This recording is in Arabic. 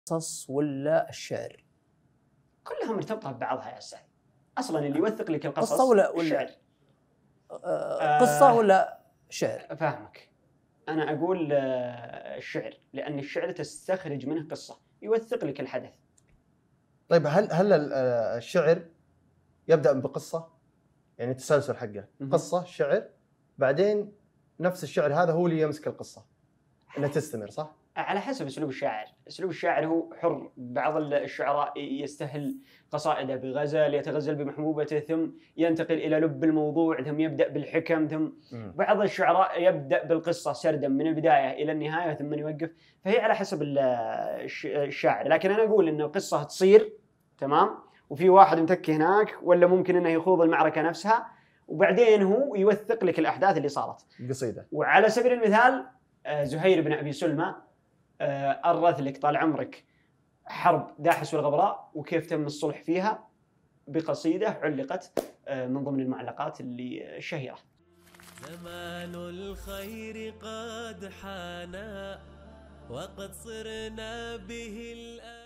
القصص ولا الشعر؟ كلها مرتبطة ببعضها يا أستاذ. أصلاً اللي يوثق لك القصص قصة ولا الشعر. قصة ولا شعر؟ فاهمك. أنا أقول الشعر، لأن الشعر تستخرج منه قصة يوثق لك الحدث. طيب هل الشعر يبدأ بقصة؟ يعني التسلسل حقه قصة شعر، بعدين نفس الشعر هذا هو اللي يمسك القصة انها تستمر، صح؟ على حسب أسلوب الشاعر. أسلوب الشاعر هو حر. بعض الشعراء يستهل قصائده بغزل، يتغزل بمحبوبته ثم ينتقل إلى لب الموضوع ثم يبدأ بالحكم، ثم بعض الشعراء يبدأ بالقصة سردا من البداية إلى النهاية ثم يوقف. فهي على حسب الشاعر. لكن أنا أقول إنه قصة تصير تمام وفي واحد متكي هناك، ولا ممكن إنه يخوض المعركة نفسها وبعدين هو يوثق لك الأحداث اللي صارت. قصيدة. وعلى سبيل المثال زهير بن أبي سلمى أرث لك طال عمرك حرب داحس والغبراء وكيف تم الصلح فيها بقصيدة علقت من ضمن المعلقات اللي الشهيرة. زمان الخير قد حانا وقد صرنا به الآن.